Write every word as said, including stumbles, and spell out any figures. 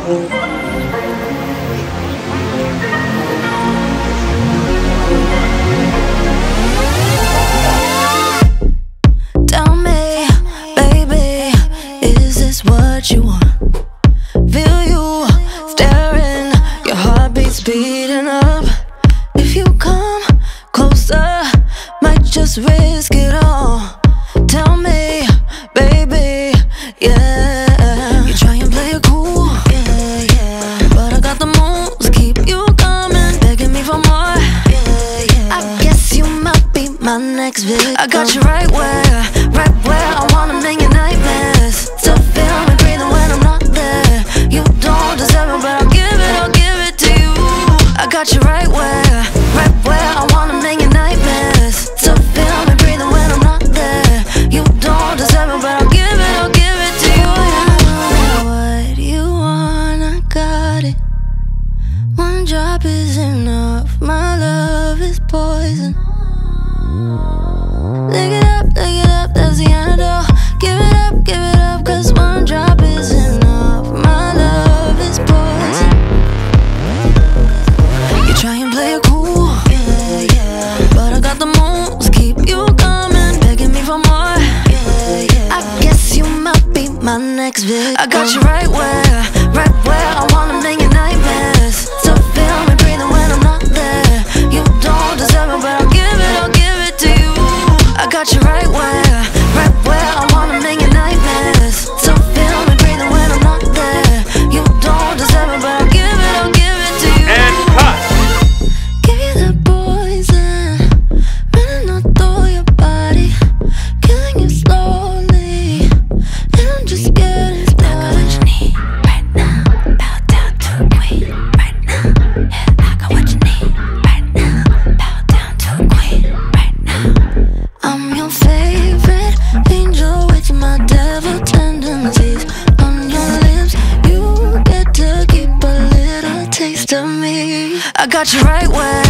Tell me, baby, is this what you want? Feel you staring, your heartbeat speeding up. If you come closer, might just risk it all. Tell me, baby, yeah. You try and play it cool, yeah, yeah. But I got the moves, keep you coming, begging me for more, yeah, yeah. I guess you might be my next victim. I got you right where, right where I wanna make your nightmares. Still feel me breathing when I'm not there. You don't deserve it, but I'll give it, I'll give it to you. I got you right where, right where I wanna make your nightmares. Still feel me breathing when I'm not there. You don't deserve it, but I'll give it, I'll give it to you. What you want, I got it. One drop is enough, my love is poison. Lick it up, lick it up, that's the antidote. Give it up, give it up, cause one drop is enough. My love is poison. You try and play it cool, yeah, yeah. But I got the moves, keep you coming, begging me for more, yeah, yeah. I guess you might be my next victim. I got you right where, right where I wanna make your nightmares. Still feel me breathing when I'm not there. You don't deserve it, but I'll give it, I'll give it to you. I got you right where, right where I wanna make your nightmares. Still feel me breathing when I'm not there. You don't deserve it, but I'll give it, I'll give it to you. And cut. Give you the poison, running all through your body, killing you slowly, and I'm just getting started. I got what you need right now, bow down to a queen right now. Yeah, I got what you need right now, bow down to a queen right now. I'm your favorite angel with my devil tendencies. On your lips, you get to keep a little taste of me. I got you right where,